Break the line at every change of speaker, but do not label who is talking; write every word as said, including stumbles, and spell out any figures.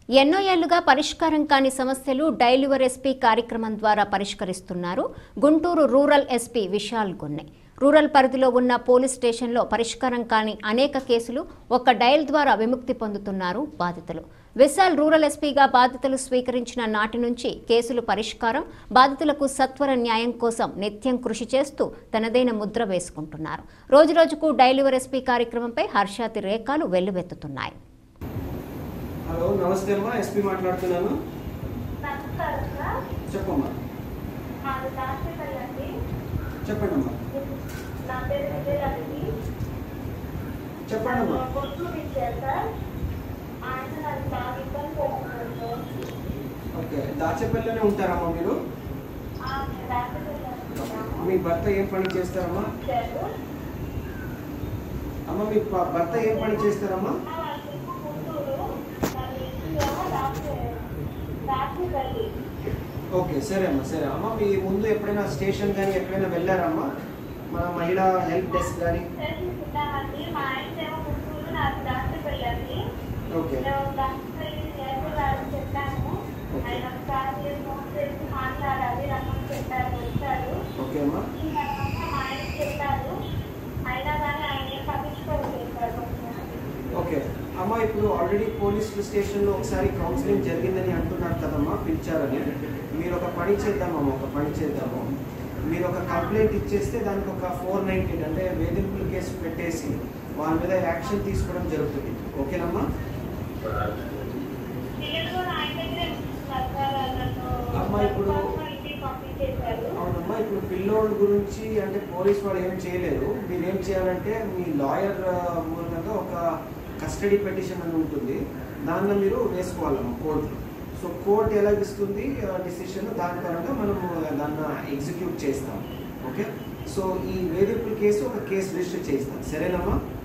ఎన్నో ఏళ్లుగా పరిష్కారం కాని సమస్యలు డైల్ యువర్ ఎస్పీ కార్యక్రమం ద్వారా పరిష్కరిస్తున్నారు Guntur rural SP Vishal Gonne. Rural పరిధిలో ఉన్న పోలీస్ స్టేషన్లో పరిష్కారం కాని అనేక కేసులు ఒక్క డైల్ ద్వారా విముక్తి పొందుతున్నారు బాధితులు. విశాల్ రూరల్ ఎస్పీగా బాధ్యతలు స్వీకరించిన నాటి నుంచి కేసులు పరిష్కారం, బాధితులకు సత్వర న్యాయం కోసం నిత్యం కృషి చేస్తూ తనదైన ముద్ర వేసుకుంటున్నారు. రోజురోజుకు డైల్ యువర్ ఎస్పీ కార్యక్రమంపై హర్షాతి రేఖలు వెల్లువెత్తుతున్నాయి.
హలో, నమస్తే అమ్మా. ఎస్పీ మాట్లాడుతున్నాను. చెప్పమ్మా. చెప్పండి అమ్మా. చెప్పండి అమ్మా. ఓకే, దాచేపల్లిలోనే ఉంటారమ్మా మీరు? మీ భర్త ఏం పని చేస్తారమ్మా? అమ్మ, మీ భర్త ఏం పని చేస్తారమ్మా? ఓకే, సరే అమ్మా, సరే అమ్మ. మీ ముందు ఎప్పుడైనా స్టేషన్ కానీ ఎక్కడైనా వెళ్ళారమ్మా? మన మహిళా హెల్ప్ డెస్క్ కానీ? ఓకే ఓకే అమ్మా. ఓకే అమ్మ, ఇప్పుడు ఆల్రెడీ పోలీస్ స్టేషన్లో ఒకసారి కౌన్సిలింగ్ జరిగిందని అంటున్నారు కదమ్మా, పిలిచారని. మీరు ఒక పని చేద్దామమ్మా, ఒక పని చేద్దాము. మీరు ఒక కంప్లైంట్ ఇచ్చేస్తే దానికి ఒక ఫోర్ నైన్టీన్ అంటే వేధింపుల కేసు పెట్టేసి వాళ్ళ మీద యాక్షన్ తీసుకోవడం జరుగుతుంది. ఓకేనమ్మా? అమ్మా, ఇప్పుడు అవునమ్మా, ఇప్పుడు పిల్లోళ్ళ గురించి అంటే పోలీస్ వాళ్ళు ఏం చేయలేరు. మీరు ఏం చేయాలంటే మీ లాయర్ మూలంగా ఒక కస్టడీ పెటిషన్ అని ఉంటుంది, దానిలో మీరు వేసుకోవాలమ్మా కోర్టులో. సో కోర్టు ఎలా ఇస్తుంది డిసిషన్, దాని పరంగా మనము దాన్ని ఎగ్జిక్యూట్ చేస్తాం. ఓకే, సో ఈ వేధింపుల కేసు ఒక కేసు రిజిస్టర్ చేస్తాం. సరేనమ్మా?